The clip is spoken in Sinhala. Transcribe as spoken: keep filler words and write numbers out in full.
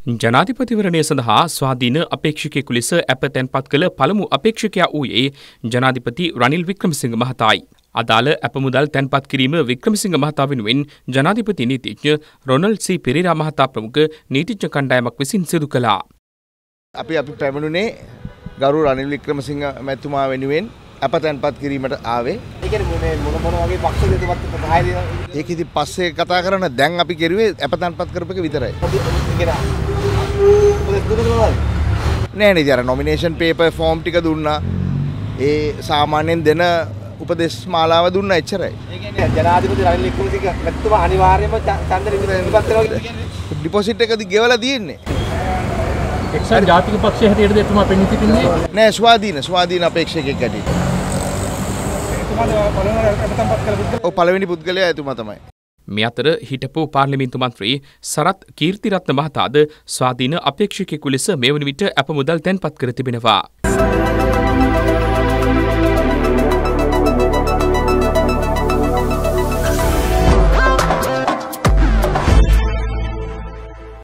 ජනාධිපතිවරණය සඳහා ස්වාධීන අපේක්ෂකයෙකු ලෙස අප තැන්පත් කළ පළමු අපේක්ෂකයා වූයේ ජනාධිපති රනිල් වික්‍රමසිංහ මහතායි. අදාළ අප මුදල් තැන්පත් කිරීම වික්‍රමසිංහ මහතා වෙනුවෙන් ජනාධිපති නීතිඥ රොනල්ඩ් සී පෙරේරා මහතා ප්‍රමුඛ නීතිඥ කණ්ඩායමක් විසින් සිදු කළා. අපි අපි පැමිණුනේ ගරු රනිල් වික්‍රමසිංහ මැතිතුමා වෙනුවෙන් අප තැන්පත් කිරීමට ආවේ. ඒ කියන්නේ මේ මොන මොන වගේ පක්ෂ දෙකවත් පහය දෙනවා. ඒක ඉතින් පස්සේ කතා කරන දැන් අපි කෙරුවේ අප තැන්පත් කරපු එක විතරයි. නෑ නේද අර නොමිනේෂන් පේපර් ෆෝම් ටික දුන්නා. ඒ සාමාන්‍යයෙන් දෙන උපදේශ මාලාව දුන්නා එච්චරයි. ඒ කියන්නේ ජනාධිපති රනිල් වික්‍රමසිංහ මැතිතුමා අනිවාර්යයෙන්ම ඡන්ද ඉදිරිපත් කරනවා කියන්නේ ඩිපොසිට් එකදී ගෙවලා තියෙන්නේ. එක්සත් ජාතික පක්ෂයේ හැටියටද එතුමා පෙනී සිටින්නේ? නෑ ස්වාධීන ස්වාධීන අපේක්ෂකයෙක් හැටියට. ඔව් පළවෙනි පුද්ගලයා එතුමා තමයි. මේ අතර හිටපු පාර්ලිමේන්තු මන්ත්‍රී සරත් කීර්තිරත්න මහතාද ස්වාධීන අපේක්ෂකයෙකු ලෙස මේ වන විට අප මුදල් තැන්පත් කර තිබෙනවා.